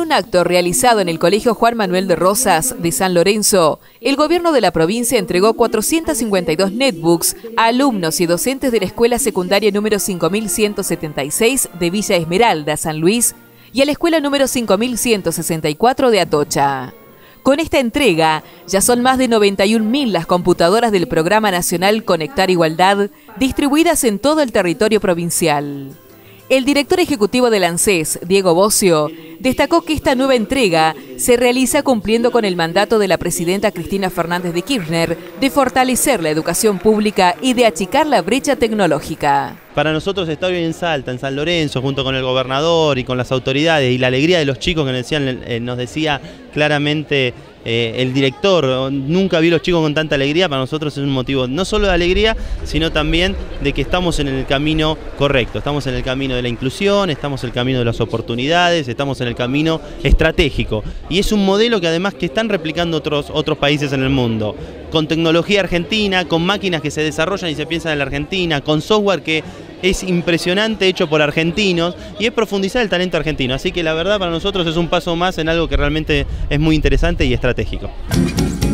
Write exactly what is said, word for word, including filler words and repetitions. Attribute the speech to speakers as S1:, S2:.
S1: un acto realizado en el Colegio Juan Manuel de Rosas de San Lorenzo, el gobierno de la provincia entregó cuatrocientos cincuenta y dos netbooks a alumnos y docentes de la escuela secundaria número cinco mil ciento setenta y seis de Villa Esmeralda, San Luis, y a la escuela número cinco mil ciento sesenta y cuatro de Atocha. Con esta entrega, ya son más de noventa y un mil las computadoras del Programa Nacional Conectar Igualdad distribuidas en todo el territorio provincial. El director ejecutivo del ANSES, Diego Bocio, destacó que esta nueva entrega se realiza cumpliendo con el mandato de la presidenta Cristina Fernández de Kirchner de fortalecer la educación pública y de achicar la brecha tecnológica.
S2: Para nosotros estar hoy en Salta, en San Lorenzo, junto con el gobernador y con las autoridades y la alegría de los chicos que nos, decían, eh, nos decía claramente eh, el director, nunca vi a los chicos con tanta alegría, para nosotros es un motivo no solo de alegría, sino también de que estamos en el camino correcto, estamos en el camino de la inclusión, estamos en el camino de las oportunidades, estamos en el camino estratégico. Y es un modelo que además que están replicando otros, otros países en el mundo, con tecnología argentina, con máquinas que se desarrollan y se piensan en la Argentina, con software que es impresionante, hecho por argentinos, y es profundizar el talento argentino. Así que la verdad para nosotros es un paso más en algo que realmente es muy interesante y estratégico.